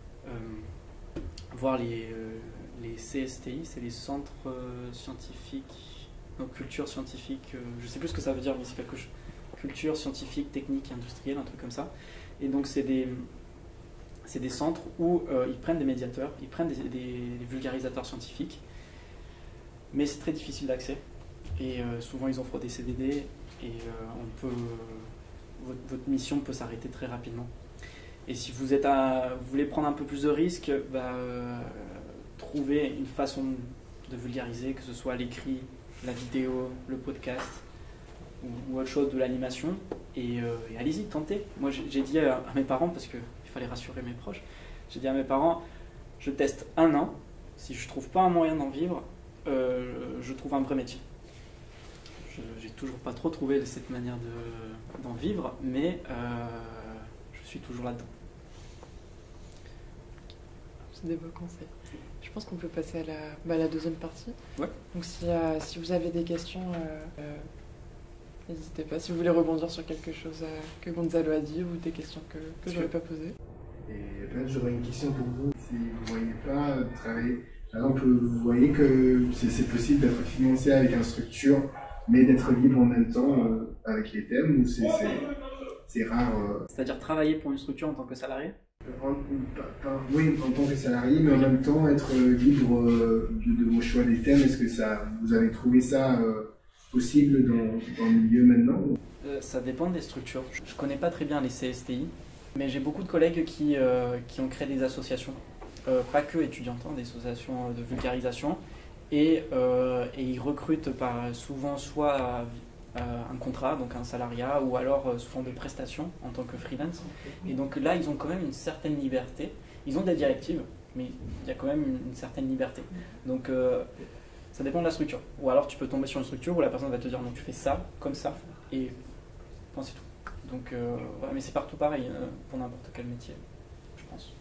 voir les CSTI, c'est les centres scientifiques, donc culture scientifique, je sais plus ce que ça veut dire, mais c'est quelque chose, culture scientifique, technique, industrielle, un truc comme ça. Et donc c'est des centres où ils prennent des médiateurs, ils prennent des vulgarisateurs scientifiques, mais c'est très difficile d'accès. Et souvent ils offrent des CDD et votre mission peut s'arrêter très rapidement. Et si vous voulez prendre un peu plus de risques, trouvez une façon de vulgariser, que ce soit l'écrit, la vidéo, le podcast ou autre chose, de l'animation, et allez-y, tentez. Moi j'ai dit à mes parents, parce qu'il fallait rassurer mes proches, J'ai dit à mes parents, je teste 1 an, si je trouve pas un moyen d'en vivre, je trouve un vrai métier. J'ai toujours pas trop trouvé cette manière d'en vivre, mais je suis toujours là-dedans. C'est des beaux conseils. Je pense qu'on peut passer à la deuxième partie. Ouais. Donc si vous avez des questions, n'hésitez pas. Si vous voulez rebondir sur quelque chose que Gonzalo a dit ou des questions que je n'avais pas posées. Et peut-être j'aurais une question pour vous. Si vous ne voyez pas travailler, par exemple, vous voyez que c'est possible d'être financé avec une structure, mais d'être libre en même temps avec les thèmes, ou c'est rare C'est-à-dire travailler pour une structure en tant que salarié? Oui, en tant que salarié, mais en même temps être libre de vos choix des thèmes. Est-ce que vous avez trouvé ça possible dans le milieu maintenant? Ça dépend des structures. Je ne connais pas très bien les CSTI, mais j'ai beaucoup de collègues qui ont créé des associations, pas que étudiantes, des associations de vulgarisation, et ils recrutent souvent soit un contrat, donc un salariat, ou alors sous forme de prestation en tant que freelance. Et donc là, ils ont quand même une certaine liberté. Ils ont des directives, mais il y a quand même une certaine liberté. Donc ça dépend de la structure. Ou alors tu peux tomber sur une structure où la personne va te dire non, tu fais ça, comme ça, et bon, c'est tout. Donc, ouais, mais c'est partout pareil, pour n'importe quel métier, je pense.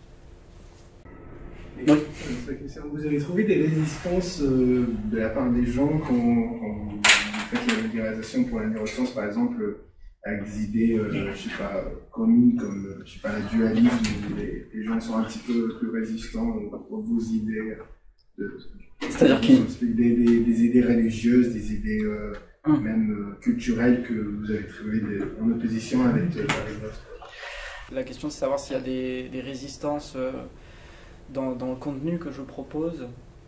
Vous avez trouvé des résistances de la part des gens quand vous faites la vulgarisation pour la neuroscience, par exemple, avec des idées, je sais pas, communes comme, je sais pas, la dualisme, où les gens sont un petit peu plus résistants aux vos idées. C'est-à-dire des idées religieuses, des idées même culturelles que vous avez trouvées en opposition avec les vôtres. La question, c'est de savoir s'il y a des résistances dans le contenu que je propose.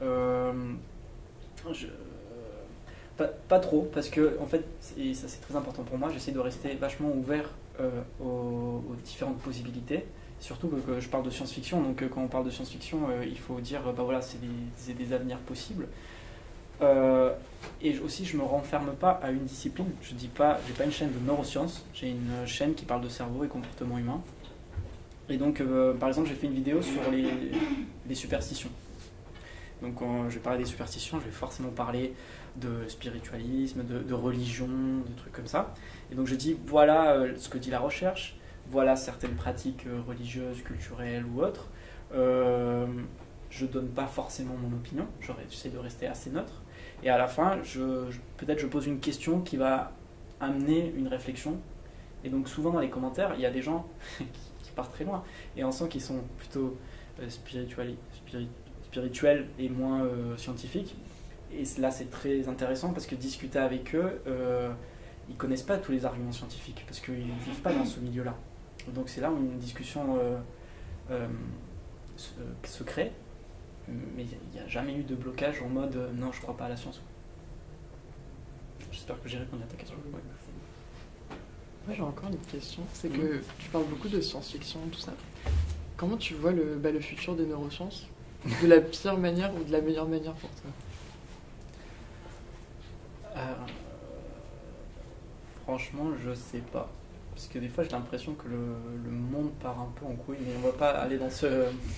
Pas trop, parce que en fait, et ça c'est très important pour moi, j'essaie de rester vachement ouvert aux différentes possibilités. Surtout que je parle de science-fiction, donc quand on parle de science-fiction, il faut dire, voilà, c'est des avenirs possibles. Et aussi, je me renferme pas à une discipline. Je dis pas, j'ai pas une chaîne de neurosciences, j'ai une chaîne qui parle de cerveau et comportement humain. Et donc, par exemple, j'ai fait une vidéo sur les superstitions. Donc, quand je vais parler des superstitions, je vais forcément parler de spiritualisme, de religion, de trucs comme ça. Et donc, je dis, voilà ce que dit la recherche. Voilà certaines pratiques religieuses, culturelles ou autres. Je donne pas forcément mon opinion, j'essaie de rester assez neutre. Et à la fin, peut-être je pose une question qui va amener une réflexion. Et donc souvent dans les commentaires, il y a des gens qui partent très loin. Et on sent qu'ils sont plutôt spirituels et moins scientifiques. Et là c'est très intéressant parce que discuter avec eux, ils connaissent pas tous les arguments scientifiques parce qu'ils ne vivent pas dans ce milieu-là. Donc c'est là où une discussion se crée, mais il n'y a jamais eu de blocage en mode non, je crois pas à la science. J'espère que j'ai répondu à ta question. Ouais. Moi j'ai encore une question, c'est que tu parles beaucoup de science-fiction, tout ça. Comment tu vois le futur des neurosciences? De la pire manière ou de la meilleure manière pour toi? Franchement, je sais pas. Parce que des fois, j'ai l'impression que le monde part un peu en couille, mais on va pas aller dans ce...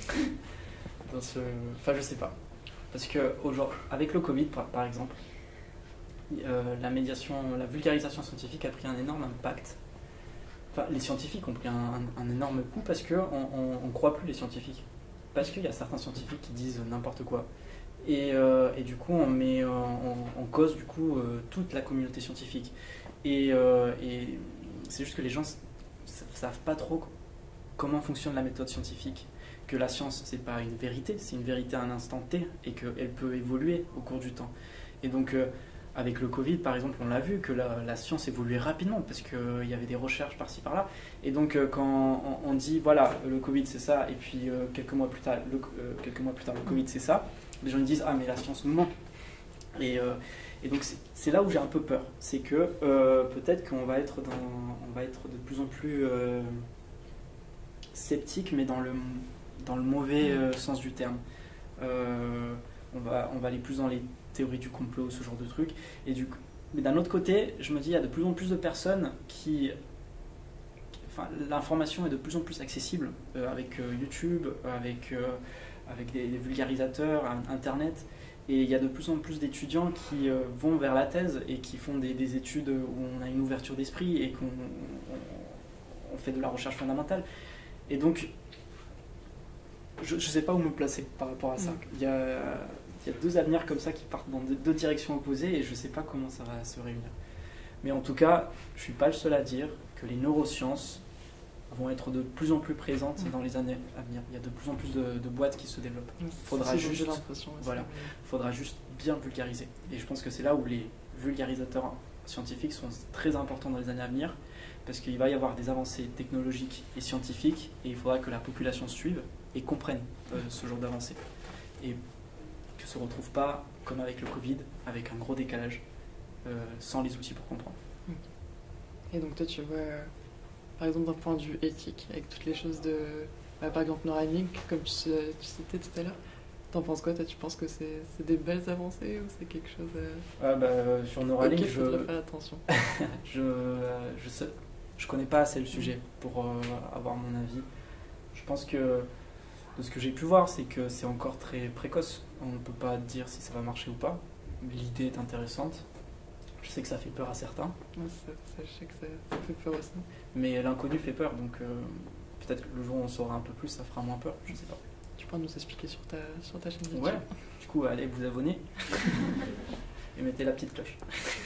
Enfin, je sais pas. Parce que avec le Covid, par exemple, la vulgarisation scientifique a pris un énorme impact. Enfin, les scientifiques ont pris un énorme coup parce qu'on ne croit plus les scientifiques. Parce qu'il y a certains scientifiques qui disent n'importe quoi. Et du coup, on met en cause du coup, toute la communauté scientifique. Et c'est juste que les gens ne savent pas trop comment fonctionne la méthode scientifique. Que la science, c'est pas une vérité, c'est une vérité à un instant T et qu'elle peut évoluer au cours du temps. Et donc, avec le Covid, par exemple, on l'a vu que la science évoluait rapidement parce qu'il y avait des recherches par-ci par-là. Et donc, quand on dit, voilà, le Covid c'est ça, et puis quelques mois plus tard, le Covid c'est ça, les gens ils disent, ah, mais la science nous ment. Et donc, c'est là où j'ai un peu peur. C'est que peut-être qu'on va être de plus en plus sceptique, mais dans le mauvais sens du terme. On va aller plus dans les théories du complot, ce genre de trucs. Mais d'un autre côté, je me dis, il y a de plus en plus de personnes qui l'information est de plus en plus accessible avec YouTube, avec des vulgarisateurs, Internet. Et il y a de plus en plus d'étudiants qui vont vers la thèse et qui font des études où on a une ouverture d'esprit et qu'on fait de la recherche fondamentale. Et donc, je ne sais pas où me placer par rapport à ça. Il y a deux avenirs comme ça qui partent dans deux directions opposées et je ne sais pas comment ça va se réunir. Mais en tout cas, je ne suis pas le seul à dire que les neurosciences vont être de plus en plus présentes dans les années à venir. Il y a de plus en plus de boîtes qui se développent. Faudra juste bien vulgariser. Et je pense que c'est là où les vulgarisateurs scientifiques sont très importants dans les années à venir, parce qu'il va y avoir des avancées technologiques et scientifiques, et il faudra que la population suive et comprenne ce genre d'avancées. Et que se retrouve pas, comme avec le Covid, avec un gros décalage, sans les outils pour comprendre. Et donc toi tu vois, par exemple d'un point de vue éthique, avec toutes les choses de, par exemple Neuralink, comme tu citais tout à l'heure, t'en penses quoi toi? Tu penses que c'est des belles avancées ou c'est quelque chose sur Neuralink, je faudrait faire attention. je connais pas assez le sujet pour avoir mon avis. Je pense que de ce que j'ai pu voir, c'est que c'est encore très précoce. On ne peut pas dire si ça va marcher ou pas. L'idée est intéressante. Je sais que ça fait peur à certains. Ouais, je sais que ça fait peur aussi. Mais l'inconnu fait peur, donc peut-être que le jour où on saura un peu plus, ça fera moins peur, je sais pas. Tu pourras nous expliquer sur ta chaîne YouTube. Ouais, du coup, allez vous abonner et mettez la petite cloche.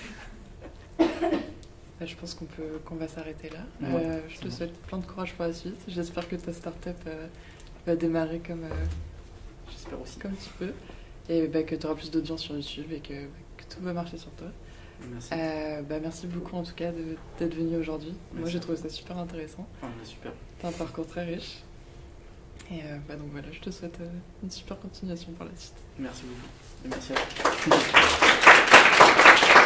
Je pense qu'on va s'arrêter là. Ouais, je te souhaite plein de courage pour la suite. J'espère que ta start-up va démarrer J'espère aussi. Comme tu peux. Et que tu auras plus d'audience sur YouTube et que tout va marcher sur toi. Merci. Merci beaucoup en tout cas d'être venu aujourd'hui. Moi j'ai trouvé ça super intéressant. Super. T'as un parcours très riche. Et donc voilà, je te souhaite une super continuation pour la suite. Merci beaucoup. Et merci à vous.